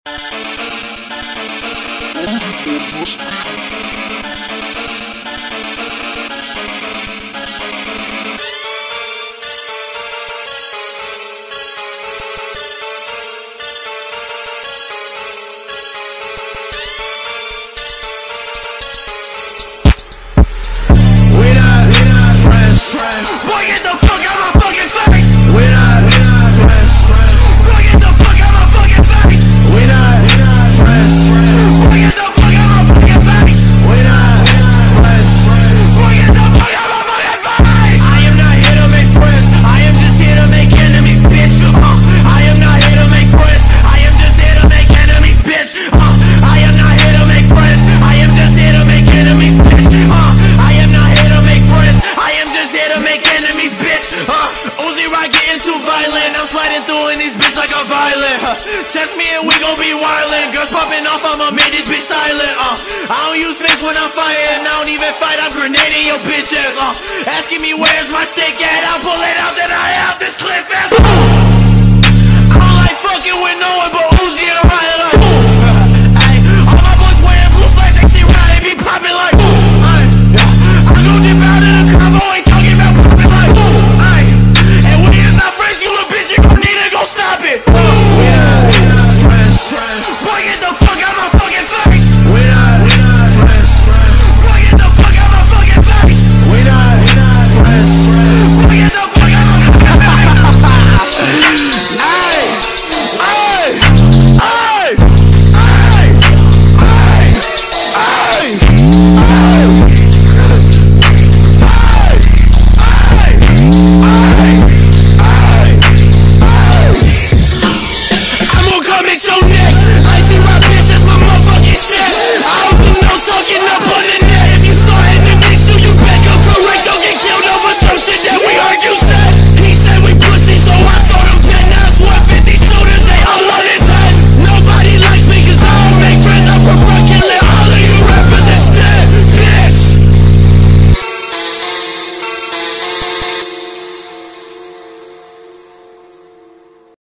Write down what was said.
Boy, get the fuck out my fucking face! We not friends. Boy, get the fuck out my fucking face! We not friends. Boy, get the fuck out my fucking face! We not friends. Boy, get the fuck out my fucking face! I am not here to make friends. I am just here to make enemies, bitch. I am not here to make friends. I am just here to make enemies, bitch. I am not here to make friends. I am just here to make enemies, bitch. I am not here to make friends. I am just here to make enemies, bitch. Uzi right getting too violent. I'm sliding through in these bitch like a violent. Test me and we gon' be wildin'. Girls popping off, I'ma make this bitch silent. I don't use face when I'm fighting. I don't even fight, I'm grenading your bitch ass. Asking me where's my stick at? I'll pull it out, then I have this clip. I don't like fucking with no one but